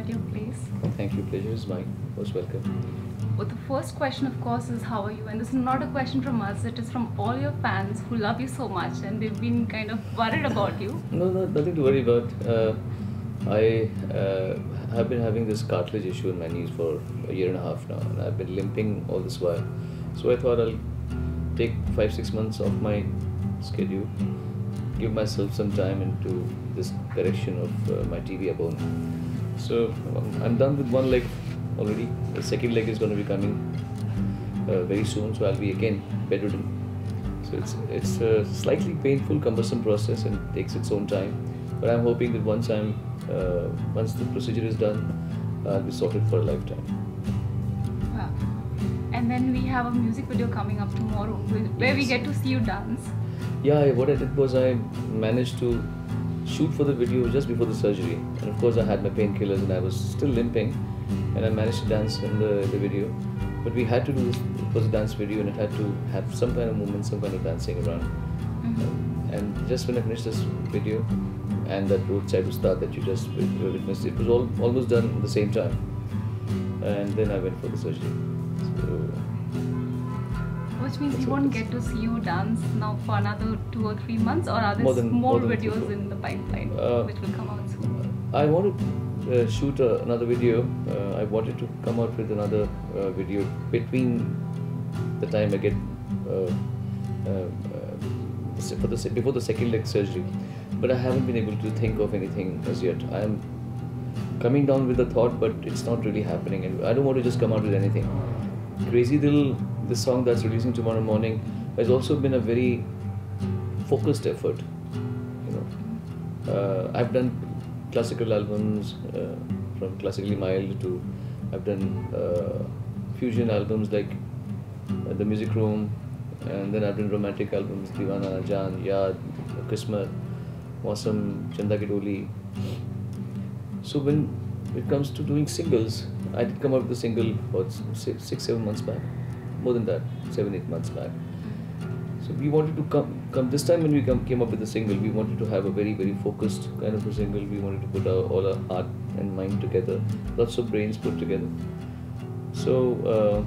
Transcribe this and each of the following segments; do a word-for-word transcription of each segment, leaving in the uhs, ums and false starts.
at your place. Thank you. Pleasure is mine. Most welcome. Well, the first question, of course, is how are you? And this is not a question from us. It is from all your fans who love you so much, and they've been kind of worried about you. No, no, nothing to worry about. Uh, I uh, have been having this cartilage issue in my knees for a year and a half now, and I've been limping all this while. So I thought I'll take five, six months off my schedule, give myself some time into this correction of uh, my tibia bone. So um, I'm done with one leg already. The second leg is going to be coming uh, very soon, so I'll be again bedridden. So it's it's a slightly painful, cumbersome process and takes its own time. But I'm hoping that once I'm uh, once the procedure is done, I'll be sorted for a lifetime. Wow. And then we have a music video coming up tomorrow where we Yes. get to see you dance. Yeah, what I did was I managed to shoot for the video just before the surgery, and of course I had my painkillers and I was still limping, and I managed to dance in the, the video. But we had to do this, it was a dance video and it had to have some kind of movement, some kind of dancing around. Mm-hmm. And just when I finished this video and that roadside Ustad that you just witnessed, it was all almost done at the same time. And then I went for the surgery. So, Which means That's we what won't it is. get to see you dance now for another two or three months, or are there More more, than- more than three, videos four. in the pipeline Uh, which will come out soon? I want to uh, shoot uh, another video. Uh, I wanted to come out with another uh, video between the time I get uh, uh, uh, for the se- before the second leg surgery, but I haven't been able to think of anything as yet. I am coming down with the thought, but it's not really happening, and I don't want to just come out with anything. Crazy Dil, the song that's releasing tomorrow morning, has also been a very focused effort. You know, uh, I've done classical albums uh, from classically mild to I've done uh, fusion albums like uh, The Music Room, and then I've done romantic albums Deewana, Jaan, Yaad, Qismat, Mausam, Chanda Ki Doli. So when it comes to doing singles, I did come out with a single about six, six, seven months back, more than that, seven, eight months back. So we wanted to come, come this time when we come, came up with the single, we wanted to have a very, very focused kind of a single. We wanted to put our, all our heart and mind together, lots of brains put together. So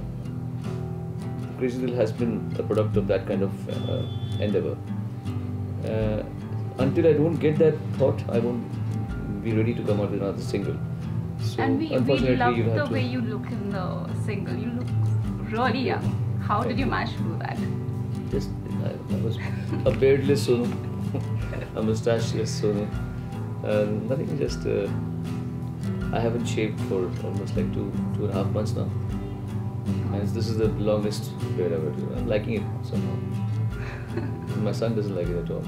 uh, Crazy Dil has been a product of that kind of uh, endeavor. Uh, until I don't get that thought, I won't be ready to come out with another single. So And we, we unfortunately, love you'll the have to. way you look in the single. You look really young. How did you manage to do that? Just I, I was a beardless Sonu, a mustacheless Sonu. Uh, nothing, just uh, I haven't shaved for almost like two two and a half months now, and this is the longest beard I've ever done. I'm liking it somehow. My son doesn't like it at all.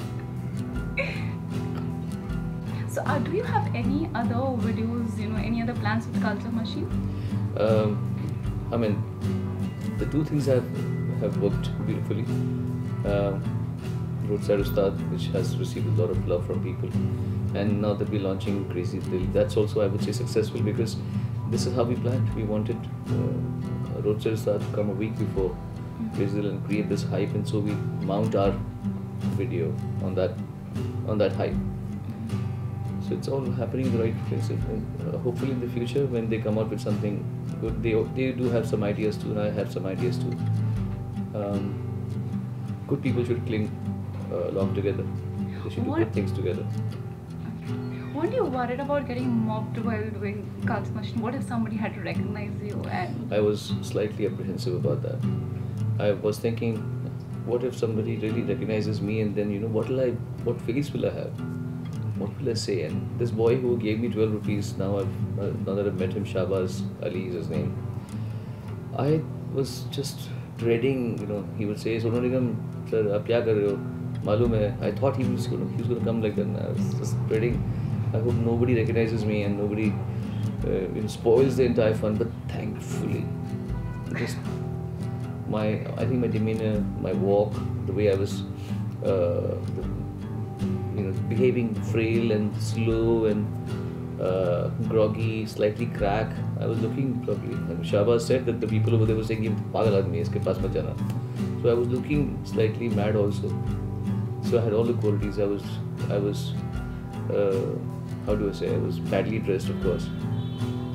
So, uh, do you have any other videos, you know, any other plans with Culture Machine? Um, I mean, the two things have have worked beautifully. Um, Roadside Ustad, which has received a lot of love from people, and now that we're launching Crazy Dil, that's also, I would say, successful because this is how we planned. We wanted uh, Roadside Ustad to come a week before Crazy Dil and create this hype, and so we mount our video on that on that hype. So it's all happening in the right places. And uh, hopefully in the future, when they come out with something good, they they do have some ideas too, and I have some ideas too. Um, good people should cling uh, along together. They should do What- good things together. Weren't you worried about getting mobbed while doing Culture Machine? What if somebody had to recognize you and... I was slightly apprehensive about that. I was thinking, what if somebody really recognizes me, and then you know what will I, what face will I have? What will I say? And this boy who gave me twelve rupees, now I've uh, now that I've met him, Shahbaz Ali is his name. I was just dreading, you know, he would say, Sonu Nigam, sir, aap kya kar rahe ho? Malum hai. I thought he was going to, he was going to come like that. And I was just dreading. I hope nobody recognizes me and nobody uh, you know, spoils the entire fun. But thankfully, just my, I think my demeanor, my walk, the way I was, uh, the, you know, behaving frail and slow and uh, groggy, slightly crack. I was looking probably. And Shahbaz said that the people over there were saying, "Ye pagal aadmi hai, iske paas mat jana." So I was looking slightly mad also. So I had all the qualities. I was, I was, uh, how do I say? I was badly dressed, of course.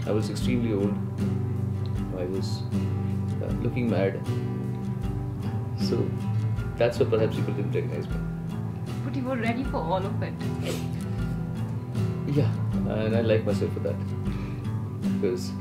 I was extremely old. I was uh, looking mad. So that's why perhaps people didn't recognize me. But you were ready for all of it. Yeah, and I like myself for that. Because,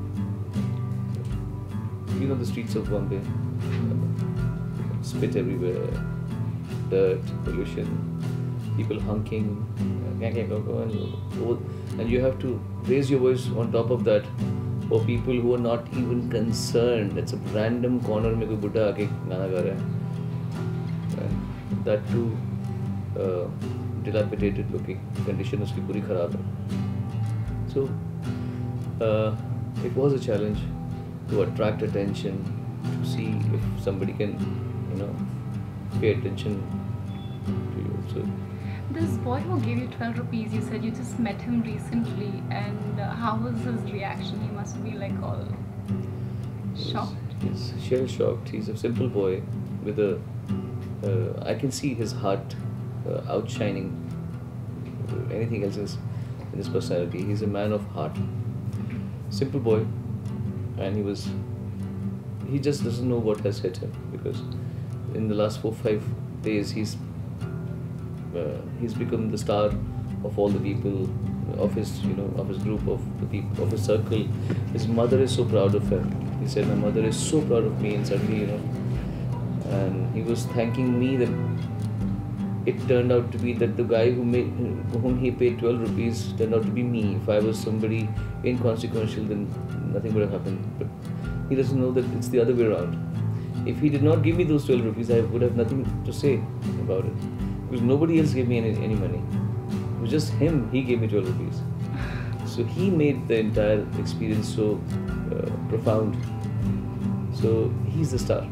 you know, the streets of Bombay, uh, spit everywhere, dirt, pollution, people honking, uh, gang, gang, gang, gang, and, and you have to raise your voice on top of that for people who are not even concerned. It's a random corner में कोई बुड्ढा आके गाना गा रहा है. And that too, uh, dilapidated looking condition उसकी पूरी खराब है. So uh, it was a challenge to attract attention, to see if somebody can, you know, pay attention to you. So this boy who gave you twelve rupees, you said you just met him recently, and uh, how was his reaction? He must be like all shocked. He's shell shocked. He's a simple boy with a, uh, I can see his heart uh, outshining anything else is in his personality. He's a man of heart. Simple boy, and he was, he just doesn't know what has hit him, because in the last four five days he's uh, he's become the star of all the people of his, you know, of his group, of the people of his circle. His mother is so proud of him. He said, my mother is so proud of me, and suddenly, you know, and he was thanking me that it turned out to be that the guy who made, whom he paid twelve rupees turned out to be me. If I was somebody inconsequential, then nothing would have happened. But he doesn't know that it's the other way around. If he did not give me those twelve rupees, I would have nothing to say about it. Because nobody else gave me any, any money. It was just him, he gave me twelve rupees. So he made the entire experience so uh, profound. So he's the star.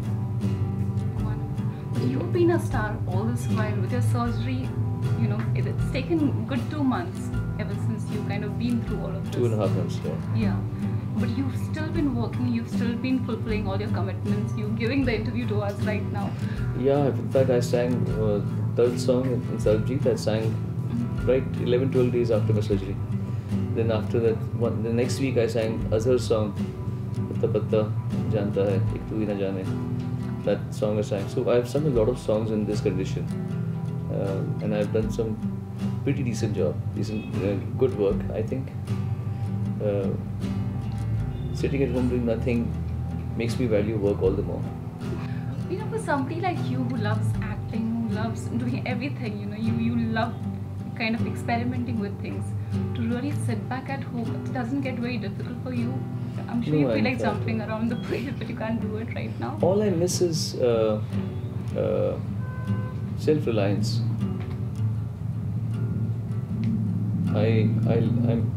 You've been a star all this while with your surgery. You know, it's taken good two months ever since you've kind of been through all of this. Two and a half months, yeah. Yeah. But you've still been working, you've still been fulfilling all your commitments, you're giving the interview to us right now. Yeah, in fact, I sang uh, third song in Sarabjit. I sang right eleven twelve days after my surgery. Then after that, one, the next week I sang Azhar's song, Patta Patta Janta Hai, Ek Tu Hi Na Jaane. That song I sang. So I've sung a lot of songs in this condition, uh, and I've done some pretty decent job, decent, uh, good work, I think. Uh, sitting at home doing nothing makes me value work all the more. You know, for somebody like you who loves acting, who loves doing everything, you know, you, you love kind of experimenting with things, to really sit back at home, it doesn't get very difficult for you. I'm sure No, you feel I'm like fine. jumping around the place, but you can't do it right now. All I miss is uh, uh, self-reliance. I, I, I'm,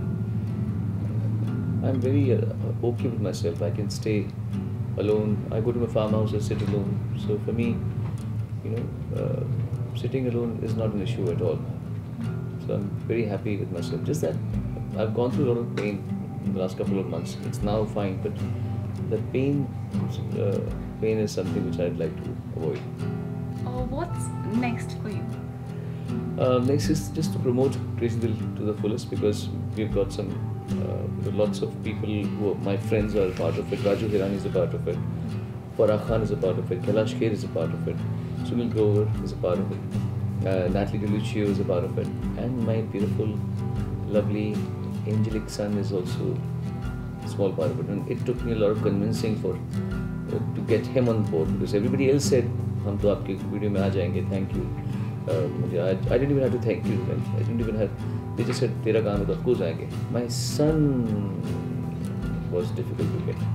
I'm very uh, okay with myself. I can stay alone. I go to my farmhouse and sit alone. So for me, you know, uh, sitting alone is not an issue at all. So I'm very happy with myself. Just that I've gone through a lot of pain in the last couple of months. It's now fine, but the pain, uh, pain is something which I'd like to avoid. Oh, what's next for you? Uh, next is just to promote Crazy Dil to the fullest, because we've got some uh, lots of people who are, my friends are a part of it. Raju Hirani is a part of it. Farah Khan is a part of it. Kailash Kher is a part of it. Sunil Grover is a part of it. Uh, Natalie DeLuccio is a part of it. And my beautiful, lovely, angelic son is also a small part of it. And it took me a lot of convincing for uh, to get him on board, because everybody else said, "हम तो आपके video में आ जाएंगे, thank you." Uh, I, I didn't even have to thank you. I didn't even have. They just said, "तेरा काम है तो आपको जाएंगे." My son was difficult to get.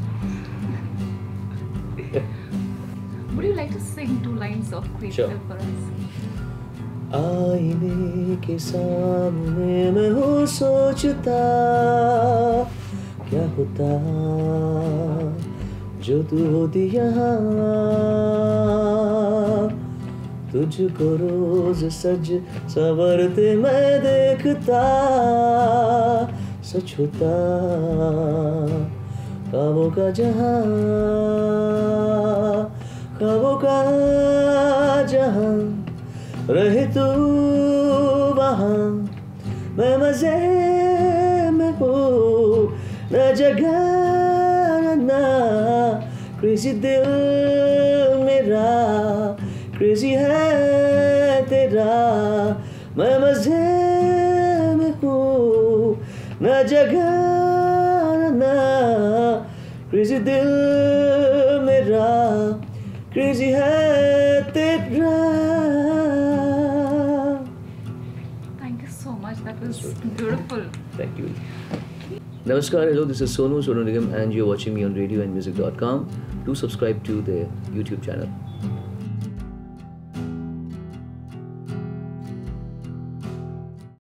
Would you like to sing two lines of Crazy Sure. Dil for us? आईने के सामने मैं हूँ सोचता, क्या होता जो तू होती यहाँ, तुझको रोज सज संवरते मैं देखता, सच होता ख्वाबों का जहां, ख्वाबों का जहां, रहे तू वहाँ, मैं मजे में हूँ, ना जगह ना क्रेजी दिल मेरा क्रेजी है तेरा मैं मजे में हूँ ना जगह ना क्रेजी दिल मेरा क्रेजी है तेरा. Thank you so much. That was beautiful. Thank you. Namaskar, hello, this is Sonu, Sonu Nigam, and you're watching me on radio and music dot com. Do subscribe to the YouTube channel.